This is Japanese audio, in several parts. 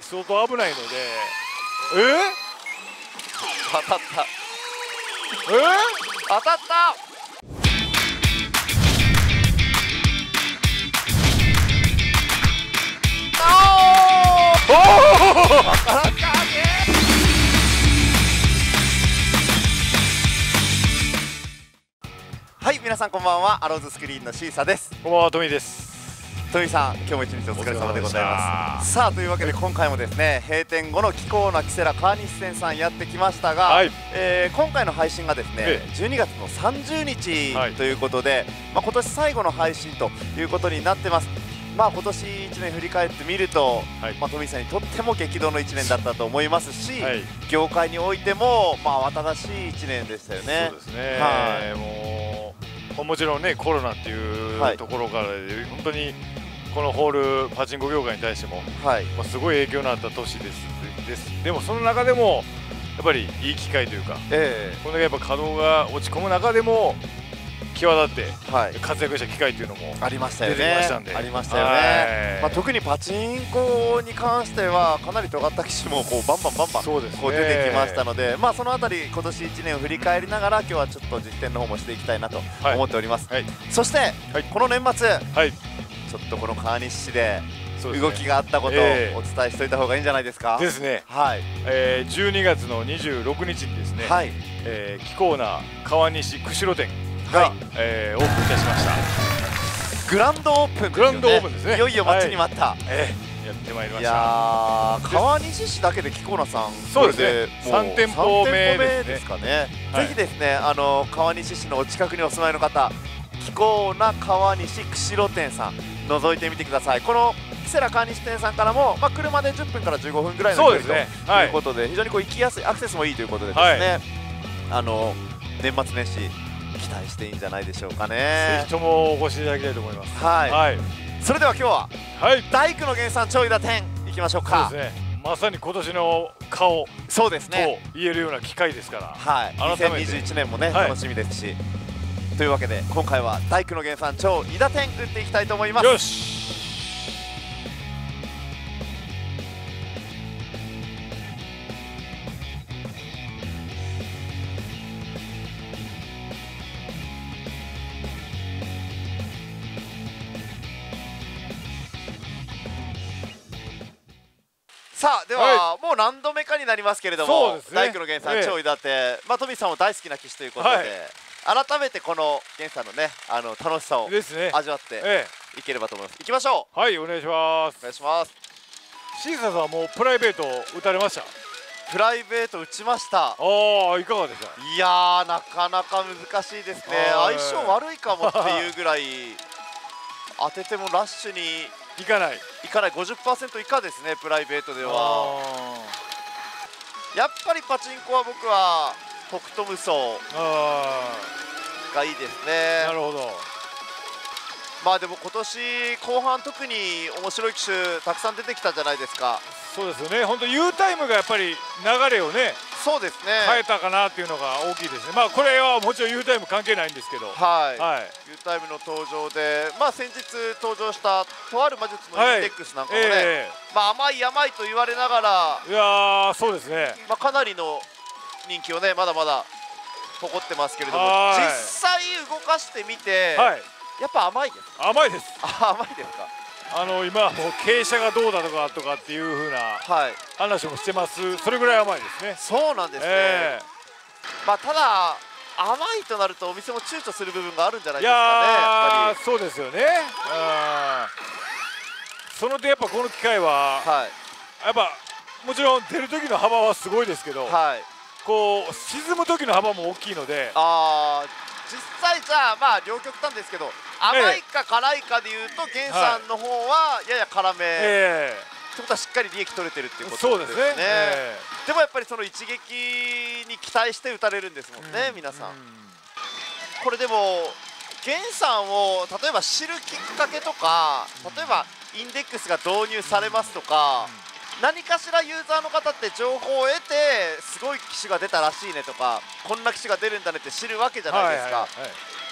相当危ないので、 当たった。当たった。はい、皆さんこんばんは。アローズスクリーンのシーサです。 こんばんは、トミーです。 トミーさん、今日も一日お疲れ様でございます。さあ、というわけで今回もですね、閉店後の貴公なキセラ川西店さんやってきましたが、はい、今回の配信がですね、12月の30日ということで、今年最後の配信ということになってます。今年1年振り返ってみると、トミーさんにとっても激動の1年だったと思いますし、業界においても慌ただしい1年でしたよね。 そうですね、もちろんね、コロナっていうところから本当にこのホールパチンコ業界に対しても、すごい影響のあった年です。でもその中でもやっぱりいい機会というか、これだけやっぱ稼働が落ち込む中でも際立って活躍した機会というのもありましたよね。ありましたよね。特にパチンコに関してはかなり尖った機種もバンバン出てきましたので、そのあたり今年1年を振り返りながら今日はちょっと実践の方もしていきたいなと思っております。そしてこの年末、ちょっとこの川西市で動きがあったことをお伝えしておいた方がいいんじゃないですか。 ですね。12月の26日にですね、貴公な川西釧路店がオープンいたしました。 グランドオープンですよね。 グランドオープンですね。 いよいよ待ちに待った。 やってまいりました。 川西市だけで貴公なさん、 そうですね、3店舗目ですかね。ぜひですね、川西市のお近くにお住まいの方、貴公な川西釧路店さん覗いてみてください。このキセラ川西店さんからも、車で10分から15分ぐらいの距離ということで、非常に行きやすい、アクセスもいいということでですね、年末年始期待していいんじゃないでしょうかね。 ぜひともお越しいただきたいと思います。 それでは今日は大工の原産長井田店行きましょうか。 そうですね、まさに今年の顔と言えるような機会ですから、 2021年もね楽しみですし、というわけで今回は大工の原産長井田店打っていきたいと思います。 よし。 さあ、ではもう何度目かになりますけれども、大工の原産長井田店、トミーさんも大好きな機種ということで、改めてこの原産のね楽しさを味わっていければと思います。行きましょう。 はい、お願いします。 お願いします。 シーサーさんはもうプライベート打たれました？ プライベート打ちました。 いかがでした？ いやー、なかなか難しいですね。相性悪いかもっていうぐらい当ててもラッシュにいかない 50% 以下ですね。プライベートではやっぱりパチンコは僕は北斗無双がいいですね。 なるほど。 でも今年後半特に面白い機種たくさん出てきたじゃないですか。 そうですよね。本当 U タイムがやっぱり流れをね、 そうですね、 変えたかなっていうのが大きいですね。これはもちろん U タイム関係ないんですけど、U タイムの登場で、先日登場したとある魔術のインデックスなんかもね、甘いと言われながら、 いやー、そうですね、 かなりの人気をねまだまだ誇ってますけれども、実際動かしてみて、やっぱ甘いですか？ 甘いです。 甘いですか？ 今もう傾斜がどうだとかっていう風な話もしてます。それぐらい甘いですね。 そうなんですね。ただ甘いとなるとお店も躊躇する部分があるんじゃないですかね。やっぱりそうですよね。その点やっぱこの機会は、やっぱもちろん出る時の幅はすごいですけど、こう沈む時の幅も大きいので、 実際じゃあ両極端ですけど、甘いか辛いかでいうと原産の方はやや辛めってことはしっかり利益取れてるっていうことですね。でもやっぱりその一撃に期待して打たれるんですもんね、皆さん。これでも原産を例えば知るきっかけとか、例えばインデックスが導入されますとか、何かしらユーザーの方って情報を得て、すごい機種が出たらしいねとか、こんな機種が出るんだねって知るわけじゃないですか。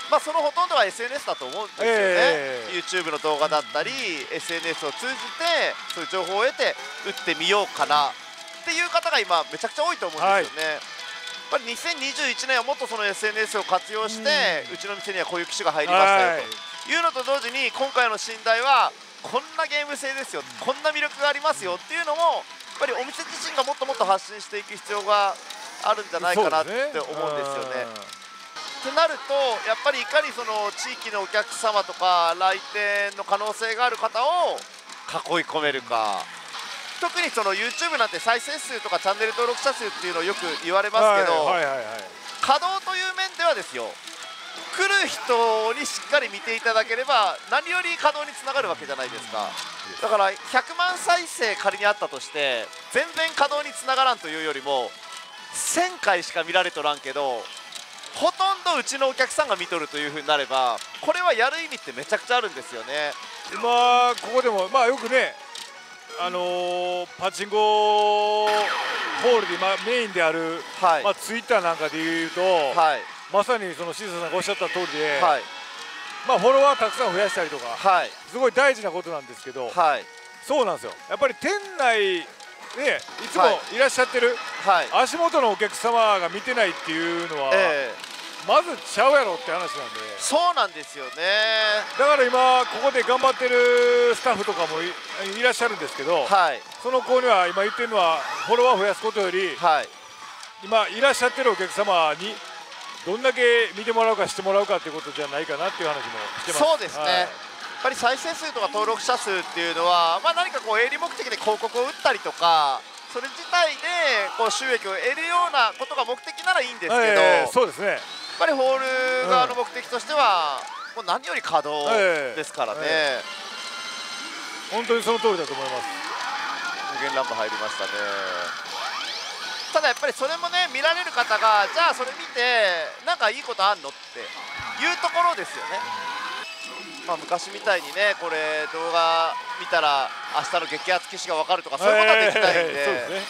そのほとんどは SNS だと思うんですよね、YouTube の動画だったり SNS を通じてそういう情報を得て打ってみようかなっていう方が今めちゃくちゃ多いと思うんですよね。やっぱり2021年はもっとその SNS を活用して、うちの店にはこういう機種が入りましたよというのと同時に、今回の寝台はこんなゲーム性ですよ、こんな魅力がありますよっていうのもやっぱりお店自身がもっともっと発信していく必要があるんじゃないかなって思うんですよね。ってなるとやっぱりいかにその地域のお客様とか来店の可能性がある方を囲い込めるか。特にその YouTube なんて再生数とかチャンネル登録者数っていうのをよく言われますけど、稼働という面ではですよ、来る人にしっかり見ていただければ何より稼働につながるわけじゃないですか。だから100万再生仮にあったとして全然稼働につながらんというよりも1000回しか見られとらんけどほとんどうちのお客さんが見とるというふうになれば、これはやる意味ってめちゃくちゃあるんですよね。 今ここでもよくね、パチンコホールで今メインである、ツイッターなんかでいうと、まさにその静さんがおっしゃった通りで、フォロワーたくさん増やしたりとか、すごい大事なことなんですけど、そうなんですよ。やっぱり店内でいつもいらっしゃってる、足元のお客様が見てないっていうのは、まずちゃうやろって話なんで。 そうなんですよね。 だから今ここで頑張ってるスタッフとかも いらっしゃるんですけど、その子には今言ってるのはフォロワー増やすことより、今いらっしゃってるお客様にどんだけ見てもらうかしてもらうかっていうことじゃないかなっていう話もしてます。 そうですね、やっぱり再生数とか登録者数っていうのは、何かこう営利目的で広告を打ったりとかそれ自体でこう収益を得るようなことが目的ならいいんですけど、 そうですね、 やっぱりホール側の目的としては、もう何より稼働ですからね、 本当にその通りだと思います。 無限ランプ入りましたね。ただやっぱりそれもね見られる方がじゃあそれ見てなんかいいことあんのっていうところですよね。昔みたいにねこれ動画見たら明日の激アツ機種が分かるとかそういうことはできないんで、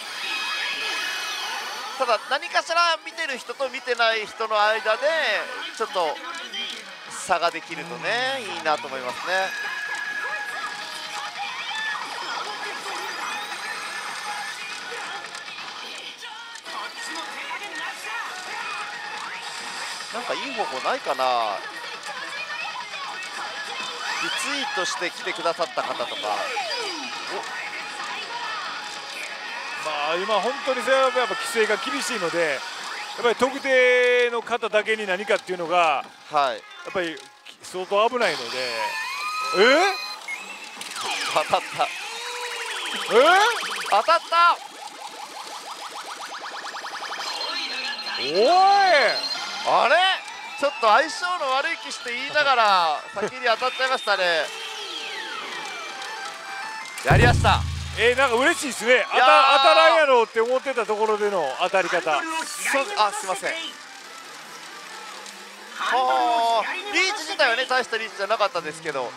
ただ何かしら見てる人と見てない人の間でちょっと差ができるとねいいなと思いますね。なんかいい方法ないかな。リツイートして来てくださった方とか、 今本当にそれはやっぱ規制が厳しいので、やっぱり特定の方だけに何かっていうのが、やっぱり相当危ないので。 当たった。当たった。 おい、 あれちょっと相性の悪い機種って言いながら先に当たっちゃいましたね。やりました。 なんか嬉しいですね。当たらんやろうって思ってたところでの当たり方。 すいません。リーチ自体はね大したリーチじゃなかったですけど、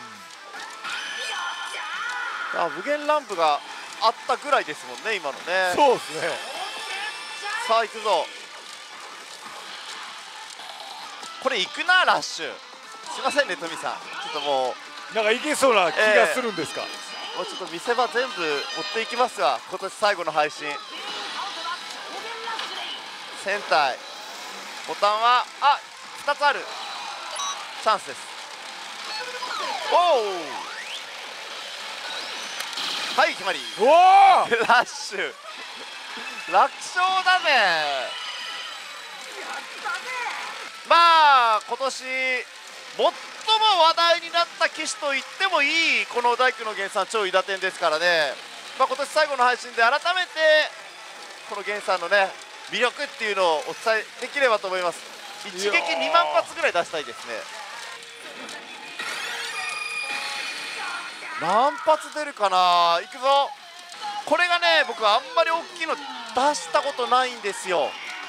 無限ランプがあったぐらいですもんね今のね。 そうですね。 さあ行くぞ。これ行くなラッシュ。すいませんねトミさん、ちょっともうなんかいけそうな気がするんですか。 もうちょっと見せ場全部持っていきますわ、今年最後の配信。船体ボタンは2つあるチャンスです。はい決まり。ラッシュ楽勝だね。今年最も話題になった機種と言ってもいいこの大工の源さん超韋駄天ですからね。今年最後の配信で改めてこの源さんのね魅力っていうのをお伝えできればと思います。一撃2万発ぐらい出したいですね。何発出るかな。いくぞ。これがね僕あんまり大きいの出したことないんですよ。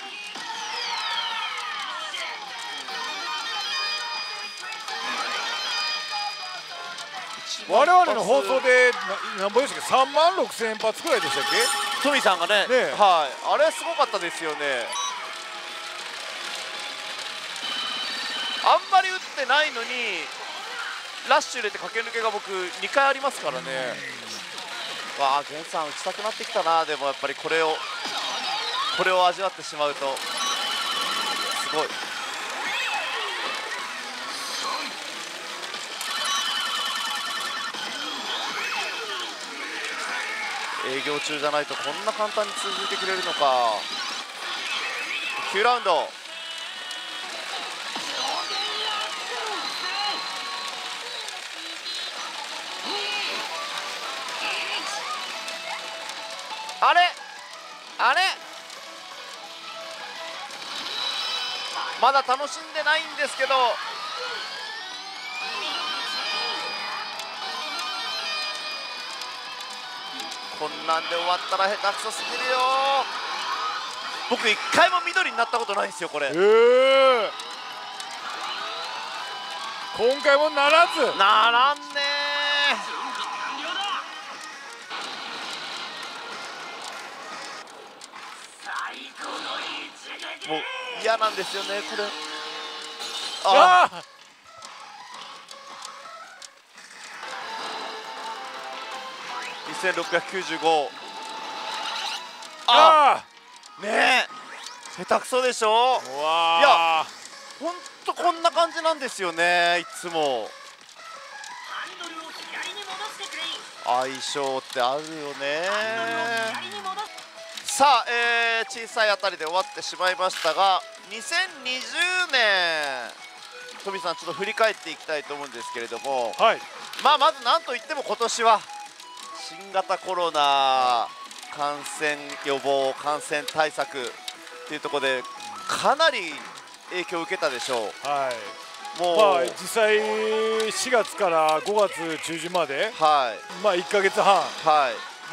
我々の放送で何本でしたっけ、3万6000発くらいでしたっけ、 トミさんがね、あれすごかったですよね。あんままり打ってないのにラッシュ入れて駆け抜けが僕2回ありますからね。わあ、源さん打ちたくなってきたな。でもやっぱりこれを味わってしまうとすごい。営業中じゃないとこんな簡単に通じてくれるのか。9ラウンド。あれあれ、まだ楽しんでないんですけど、こんなんで終わったら下手くそすぎるよ。僕一回も緑になったことないんですよこれ。 今回もならず。 ならんねー。もう嫌なんですよねこれ。ああ、2695。ああ、ねえ、下手くそでしょ。いや、ほんとこんな感じなんですよね、いつも。相性ってあるよね。さあ、小さいあたりで終わってしまいましたが、2020年富さん、ちょっと振り返っていきたいと思うんですけれども、はい、まず何といっても今年は新型コロナ感染予防、感染対策っていうところでかなり影響を受けたでしょう。はい、もう、 実際4月から5月中旬まで、はい、1ヶ月半、はい、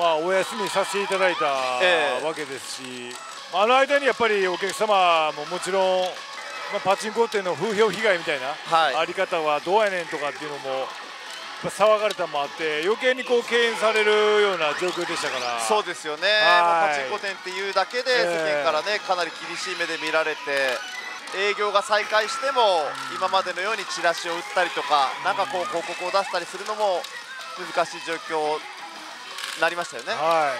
お休みさせていただいたわけですし、あの間にやっぱりお客様ももちろん、パチンコ店の風評被害みたいな、はい、あり方はどうやねんとかっていうのも騒がれたもあって余計にこう敬遠されるような状況でしたから。 そうですよね、パチンコ店っていうだけで世間からね、かなり厳しい目で見られて、営業が再開しても今までのようにチラシを打ったりとか、なんかこう広告を出したりするのも難しい状況になりましたよね。はい、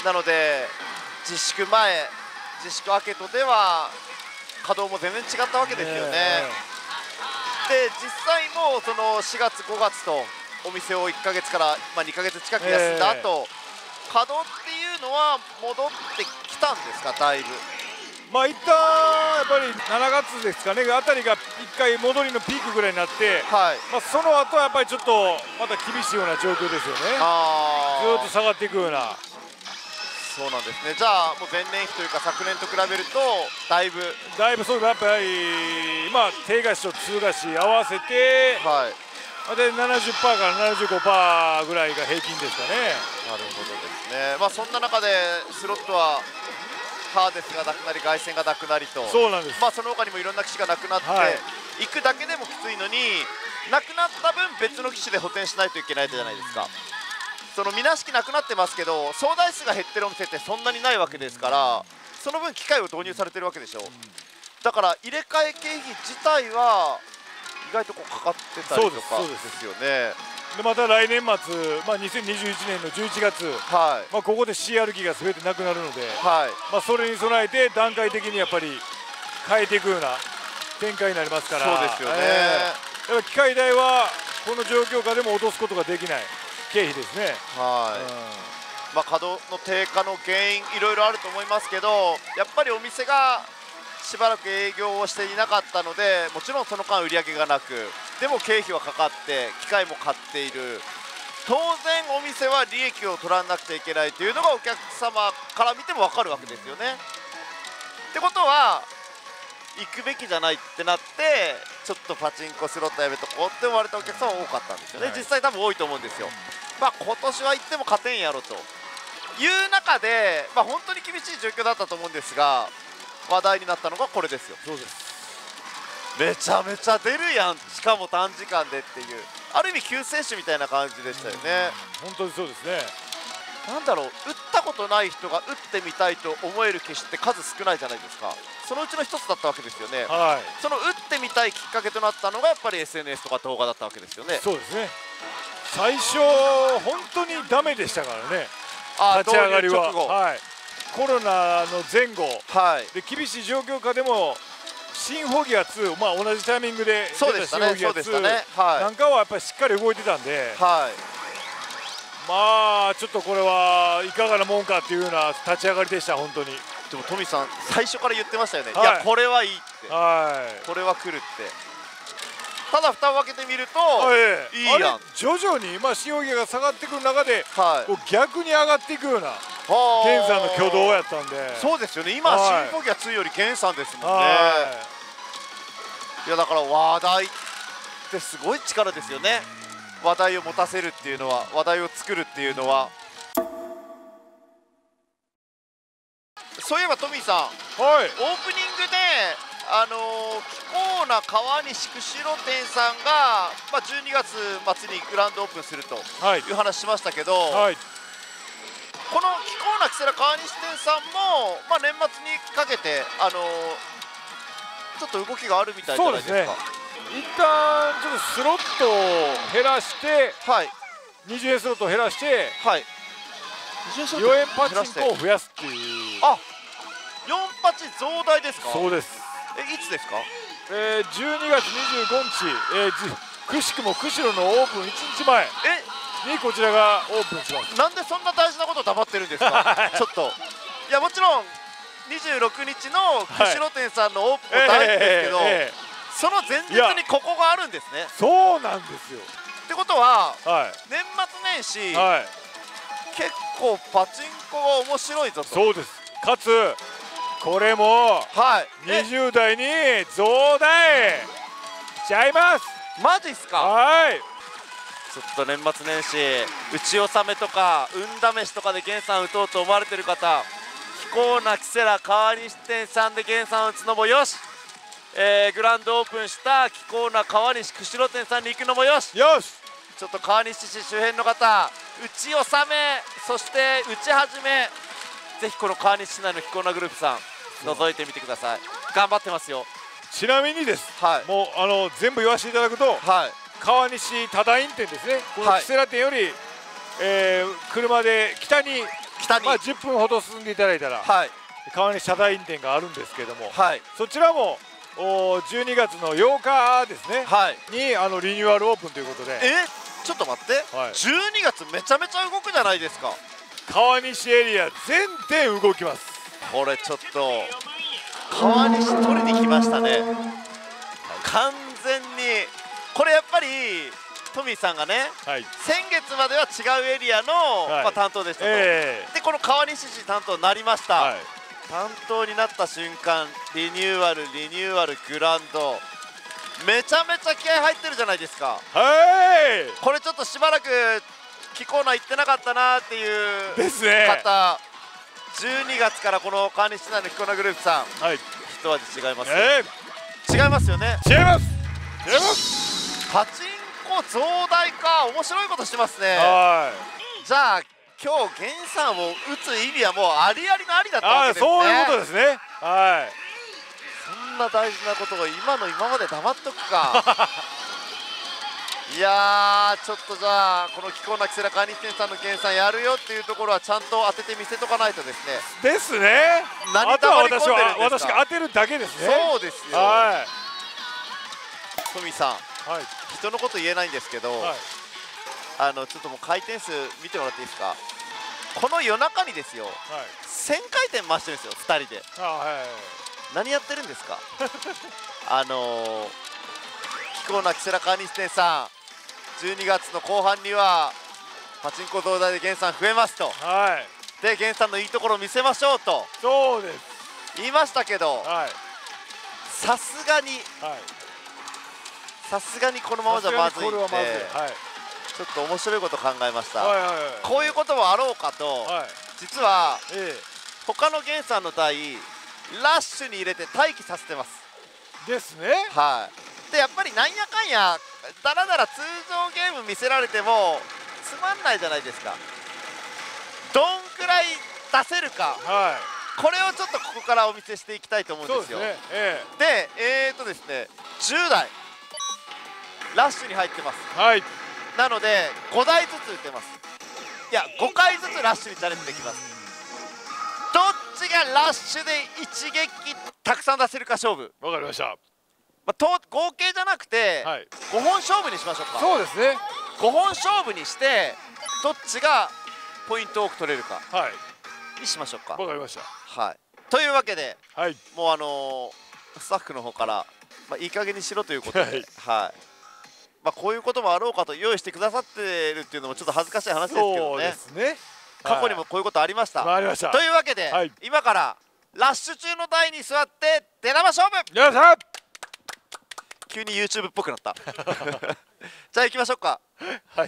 なので自粛前、自粛明けとでは稼働も全然違ったわけですよね。で実際もその4月5月とお店を1ヶ月から2ヶ月近く休んだ後、稼働っていうのは戻ってきたんですか、だいぶ。 一旦やっぱり7月ですかねあたりが1回戻りのピークぐらいになって、はい、その後はやっぱりちょっとまた厳しいような状況ですよね。ずっと下がっていくような。 そうなんですね。じゃあもう前年比というか昨年と比べるとだいぶそうやっぱり定貸しと通貸し合わせて、はい、で 70% から 75% ぐらいが平均ですかね。 なるほどですね。そんな中でスロットはハーデスがなくなり凱旋がなくなりと、 そうなんです。 その他にもいろんな機種がなくなって、はい、行くだけでもきついのになくなった分別の機種で補填しないといけないじゃないですか。そのみなしきなくなってますけど総台数が減ってるお店ってそんなにないわけですから、その分機械を導入されてるわけでしょ。だから入れ替え経費自体は意外とこうかかってたりとかですよね。 でまた来年末、2021年の11月、はい、ここで CR 機が全てなくなるので、はい、それに備えて段階的にやっぱり変えていくような展開になりますから。 そうですよね。 やっぱ機械代はこの状況下でも落とすことができない経費ですね。 はい、稼働の低下の原因いろいろあると思いますけど、やっぱりお店がしばらく営業をしていなかったので、もちろんその間売り上げがなく、でも経費はかかって機械も買っている、当然お店は利益を取らなくちゃいけないというのがお客様から見ても分かるわけですよね。ってことは行くべきじゃないってなって、ちょっとパチンコスロットやめとこうって思われたお客様多かったんですよね。はい、実際多分多いと思うんですよ。今年は行っても勝てんやろという中で、本当に厳しい状況だったと思うんですが、話題になったのがこれですよ。 そうです。 めちゃめちゃ出るやん、しかも短時間でっていう、ある意味救世主みたいな感じでしたよね。 本当にそうですね。 なんだろう、打ったことない人が打ってみたいと思える機種って数少ないじゃないですか。そのうちの一つだったわけですよね。はい、その打ってみたいきっかけとなったのがやっぱり SNS とか動画だったわけですよね。 そうですね。最初本当にダメでしたからね、立ち上がりは。はい、コロナの前後、はい、で厳しい状況下でもシンフォギア2、まあ、同じタイミングで出たシンフォギア2なんかはやっぱりしっかり動いてたんで、はい、まあちょっとこれはいかがなもんかっていうような立ち上がりでした、本当に。 でもトミさん最初から言ってましたよね、はい、いやこれはいいって、はい、これは来るって。ただ蓋を開けてみると、いいやん。 徐々にシンフォギアが下がってくる中で、はい、こう逆に上がっていくような源さんの挙動やったんで。 そうですよね、今、シンフォギア2より源さんですもんね。いやだから話題ってすごい力ですよね。話題を持たせるっていうのは、話題を作るっていうのは。そういえばトミーさん、はい、オープニングでキコーナ川西釧路店さんが、12月末にグランドオープンするという話しましたけど、はい、このキコーナキセラ川西店さんも、年末にかけてちょっと動きがあるみたいじゃないですか。 一旦ちょっとスロットを減らして、はい、20円スロットを減らして、はい、4円パチンコを増やすっていう。 あ、4パチ増大ですか。 そうです。 いつですか。 12月25日、くしくも釧路のオープン1日前にこちらがオープンします。 なんでそんな大事なこと黙ってるんですか。ちょっといやもちろん26日の釧路店さんのオープンも大事ですけど、その前日にここがあるんですね。 そうなんですよ。 ってことは、はい、年末年始、はい、結構パチンコが面白いぞと。 そうです。かつこれも、はい、20代に増大しちゃいます。 マジっすか。はい、ちょっと年末年始打ち納めとか運試しとかで源さん打とうと思われてる方、キコーナキセラ川西店さんで源さん打つのもよし、グランドオープンしたキコーナ川西釧路店さんに行くのもよし。よし、ちょっと川西市周辺の方、打ち納め、そして打ち始め、ぜひこの川西市内のキコーナグループさん覗いてみてください。頑張ってますよ。 ちなみにです、はい、もう全部言わせていただくと、はい、川西多田院店ですね、このキセラ店より、車で北に10分ほど進んでいただいたら、はい、川西多田院店があるんですけども、はい、そちらも12月の8日ですね、はい、にリニューアルオープンということで。 ちょっと待って、はい、12月めちゃめちゃ動くじゃないですか。 川西エリア全店動きます。 これちょっと川西取りに来ましたね、完全に。これやっぱりトミーさんがね、はい、先月までは違うエリアの、はい、担当でしたと、でこの川西市担当になりました、はい、担当になった瞬間リニューアルグランド、めちゃめちゃ気合入ってるじゃないですか。はい、これちょっとしばらくキコーナ行ってなかったなっていう方、12月からこの川西市内のキコーナグループさん、はい、一味違います、違いますよね。 違います。 パチンコ増大か、面白いことしてますね。はい、じゃあ今日源さんを打つ意味はもうありありのありだったわけですね。 そういうことですね。はい、 そんな大事なことを今まで黙っとくか。いやー、ちょっとじゃあこのキコーナキセラ川西店さんの源さんやるよっていうところはちゃんと当てて見せとかないとですね。 ですね。 何黙り込んでるんですか。 私が当てるだけですね。 そうですよ。はい、トミーさん、はい、人のこと言えないんですけど、はい、ちょっともう回転数見てもらっていいですか。この夜中にですよ、はい、1000回転回してるんですよ、2人で。何やってるんですか。キコーナキセラ川西店さん、12月の後半にはパチンコ増大で源さん増えますと、はい、で源さんのいいところを見せましょうと、 そうです言いましたけど、さすがにこのままじゃまずいんで、ちょっと面白いこと考えました。こういうこともあろうかと、実は他の源さんの台ラッシュに入れて待機させてますですね。 はい、でやっぱりなんやかんやだらだら通常ゲーム見せられてもつまんないじゃないですか。 どんくらい出せるか、 はい、 これをちょっとここからお見せしていきたいと思うんですよ。でですね、10台ラッシュに入ってます。 はい、 なので5台ずつ打てます。いや5回ずつラッシュにチャレンジできます。どっちがラッシュで一撃たくさん出せるか勝負。 わかりました。 合計じゃなくて、はい、5本勝負にしましょうか。 そうですね、 5本勝負にしてどっちがポイント多く取れるかにしましょうか。 わかりました。 はい、というわけで、 はい、 もうスタッフの方から、いい加減にしろということで、はい、こういうこともあろうかと用意してくださってるっていうのもちょっと恥ずかしい話ですけどね。 そうですね、 過去にもこういうことありました。 ありました。 というわけで、はい、今からラッシュ中の台に座って出玉勝負。 よっしゃ、 急に YouTube っぽくなったじゃあ行きましょうか。 はい、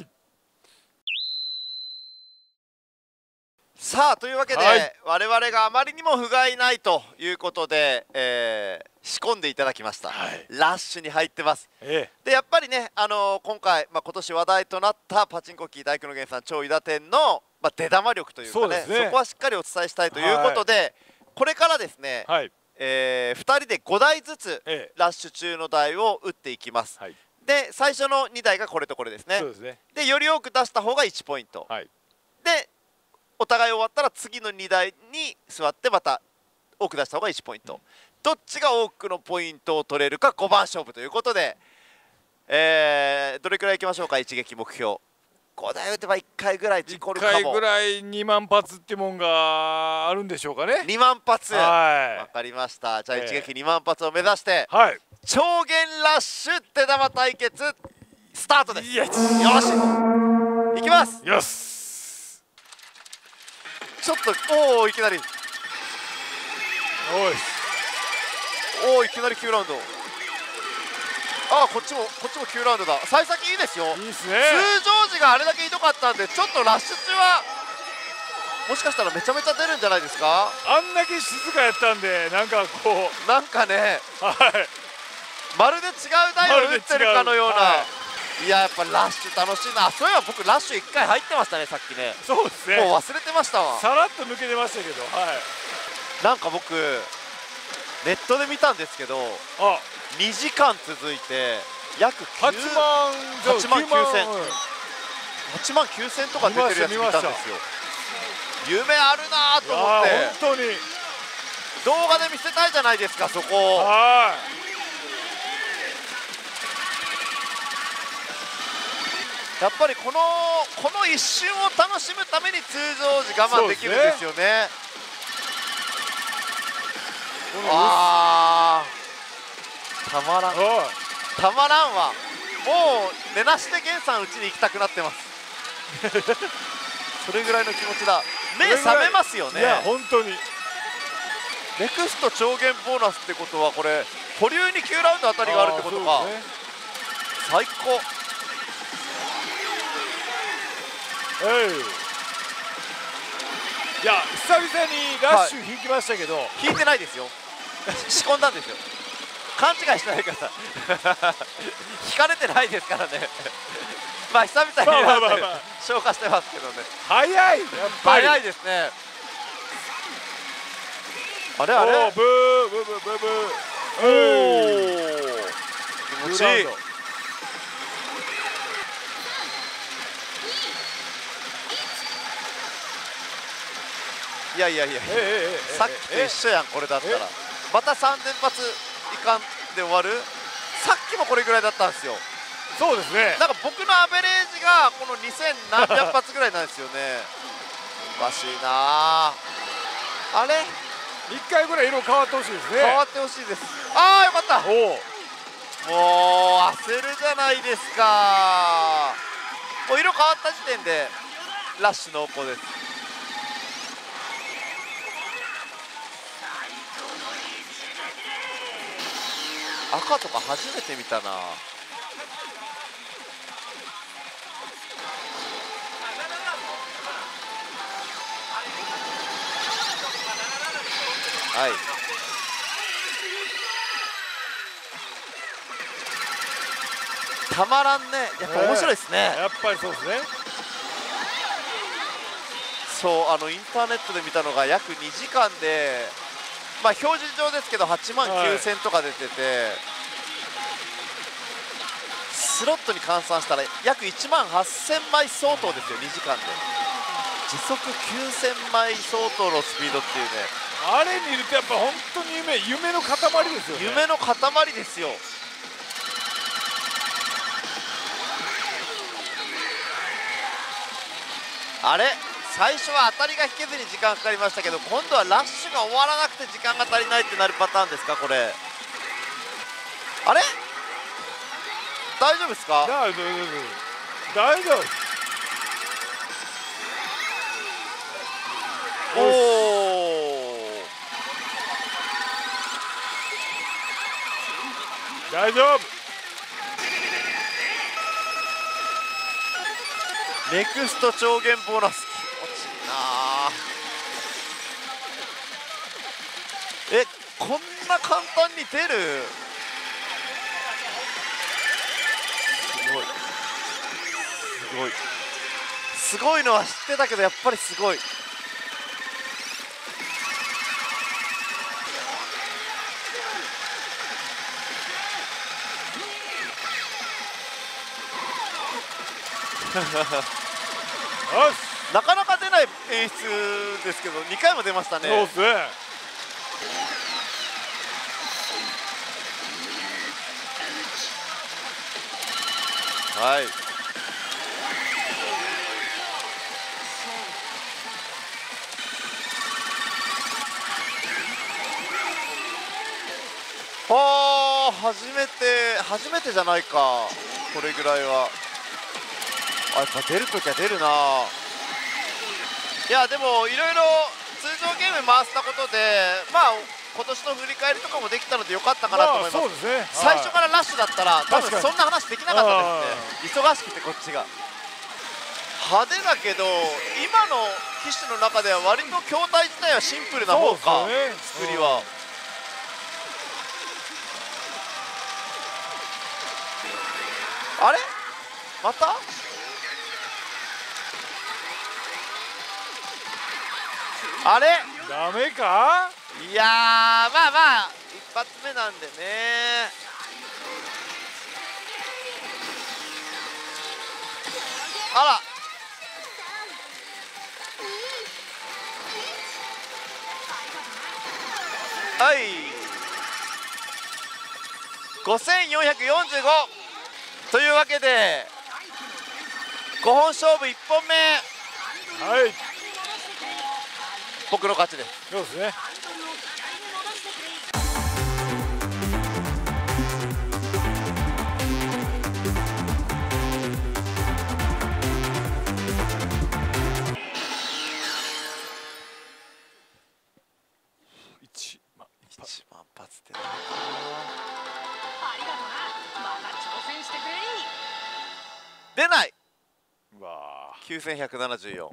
さあというわけで、はい、我々があまりにも不甲斐ないということで、仕込んでいただきました、はい、ラッシュに入ってます、でやっぱりね、今回、今年話題となったパチンコキー大工の源さん超伊田店の、出玉力というかね、そこはしっかりお伝えしたいということで、はい、これからですね、はい、2人で5台ずつラッシュ中の台を打っていきます、はい、で最初の2台がこれとこれですね。でより多く出した方が1ポイント、はい、でお互い終わったら次の2台に座ってまた多く出した方が1ポイント、どっちが多くのポイントを取れるか5番勝負ということで、どれくらいいきましょうか。一撃目標5台打てば1回ぐらい事故るかも。 1回ぐらい2万発ってもんがあるんでしょうかね。 2万発、わかりました。じゃあ一撃2万発を目指して、はい、超限ラッシュ手玉対決スタートです。よしいきます。 よし、 ちょっといきなりいきなり9ラウンド。こっちも9ラウンドだ。幸先いいですよ。いいですね。通常時があれだけひどかったんで、ちょっとラッシュ中はもしかしたらめちゃめちゃ出るんじゃないですか。 あんだけ静かやったんで、なんかね、はい、まるで違う台を打ってるかのような、はい、いややっぱラッシュ楽しいな。そういえば僕ラッシュ1回入ってましたね、さっきね。 そうですね、 もう忘れてましたわ。 さらっと抜けてましたけど、はい、 なんか僕ネットで見たんですけど、2時間続いて約 8万 9000とか出てるやつ見たんですよ。夢あるなと思って、 本当に動画で見せたいじゃないですか、そこ。やっぱりこの一瞬を楽しむために通常時我慢できるんですよね。たまらんわ。もう寝なしで源さんうちに行きたくなってますそれぐらいの気持ちだ。目覚めますよね。 いや本当に。 ネクスト超限ボーナスってことは、これ保留に9ラウンドあたりがあるってことか。最高。 いや久々にラッシュ引きましたけど、 引いてないですよ仕込んだんですよ。勘違いしないでください引かれてないですからね久々に消化してますけどね。 早い、やっぱり早いですね。あれブーブーブーブーブー、 気持ちいい。いやさっきと一緒やん。これだったらまた3連発いかんで終わる。さっきもこれぐらいだったんですよ。 そうですね。 なんか僕のアベレージがこの2000何百発ぐらいなんですよねおかしいなあれ。 1回ぐらい色変わってほしいですね。 変わってほしいです。ああよかった。もう焦るじゃないですか。もう色変わった時点でラッシュ濃厚です。赤とか初めて見たな。はい。たまらんね。やっぱ面白いですね。 やっぱりそうですね。 そうインターネットで見たのが約2時間で、まあ表示上ですけど8万9000とか出てて、スロットに換算したら約1万8000枚相当ですよ、2時間で。時速9000枚相当のスピードっていうね、 あれ見るとやっぱ本当に夢の塊ですよね。 夢の塊ですよ。あれ最初は当たりが引けずに時間かかりましたけど、今度はラッシュが終わらなくて時間が足りないってなるパターンですか、これ。あれ大丈夫ですか？ 大丈夫。 おお、 大丈夫。 ネクスト超限ボーナス、気持ちいいな。こんな簡単に出る？すごいのは知ってたけど、やっぱりすごい。なかなか出ない演出ですけど、2回も出ましたね。 そうですね。 はい。はあ、初めてじゃないか、これぐらいは。やっぱ出るときは出るな。いやでもいろいろ通常ゲーム回したことで、まあ今年の振り返りとかもできたのでよかったかなと思います。 そうですね。 最初からラッシュだったら多分そんな話できなかったですね。忙しくてこっちが派手だけど、今の機種の中では割と筐体自体はシンプルな方か、作りは。あれまたあれダメか。 いやー、まあまあ一発目なんでね。あら、はい、5445というわけで5本勝負1本目、 はい、 僕の勝ちです。 そうですね。 1万発って出ない。9174。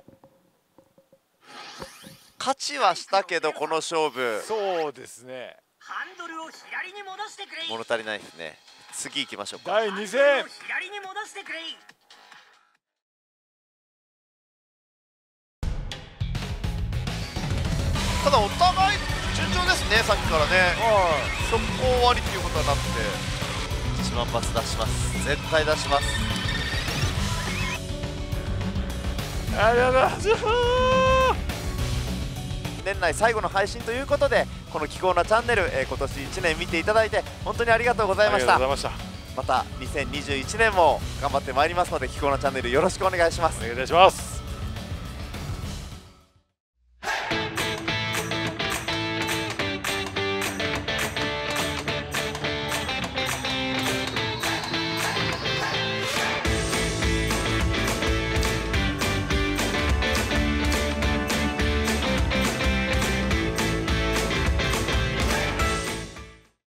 勝ちはしたけどこの勝負、 そうですね、 物足りないですね。次行きましょうか。 第2戦。 ただお互い順調ですね、さっきからね。速攻終わりっていうことはなくて、1万発出します、絶対出します。 ありがとうございます。 年内最後の配信ということで、この気候なチャンネル、今年1年見ていただいて本当にありがとうございました。また2021年も頑張ってまいりますので、気候なチャンネルよろしくお願いします。 お願いいたします。